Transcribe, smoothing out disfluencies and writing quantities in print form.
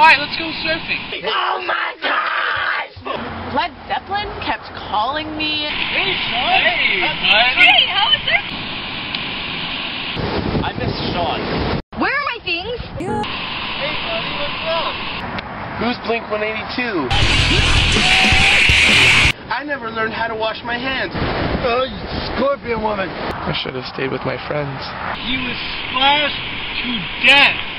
Alright, let's go surfing. Oh my gosh! Led Zeppelin kept calling me. Hey, Sean. Hey, how is it? I miss Sean. Where are my things? Hey, buddy, what's wrong? Who's Blink 182? I never learned how to wash my hands. Oh, you scorpion woman. I should have stayed with my friends. He was splashed to death.